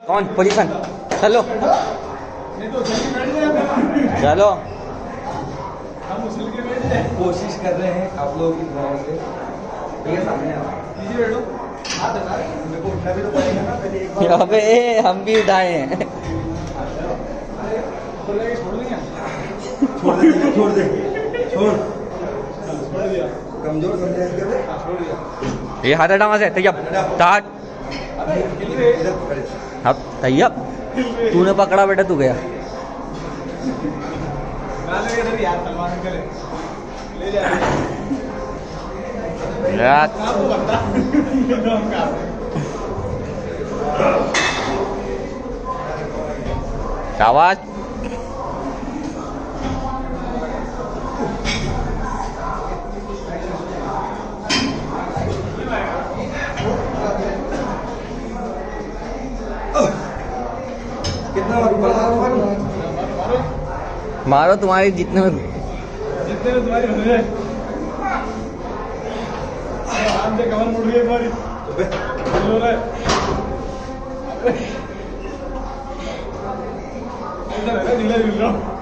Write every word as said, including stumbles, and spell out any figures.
कौन पोजीशन? चलो चलो, हम उछल के कोशिश कर रहे हैं आप लोगों की दुआओं से। भैया सामने आओ, नीचे बैठो। हाथ हटा, मेरे को उठना भी तो पड़ेगा ना पहले एक बार। अबे हम भी उठाए हैं। छोड़ देंगे, छोड़ देंगे, छोड़ दे, छोड़ छोड़ दिया। कमजोर समझे क्या? छोड़ दिया। ये हाथ हटा वहाँ से। तैयब स्टार्ट। अब तैयब तूने पकड़ा बेटा, तू गया। शाबाश। कितना मारो तुम्हारी जितने में जितने में तुम्हारी हो जाए। आराम से कमर मुड़ गई तुम्हारी। हो रहा है ऐसा लगा ढीला ढीला।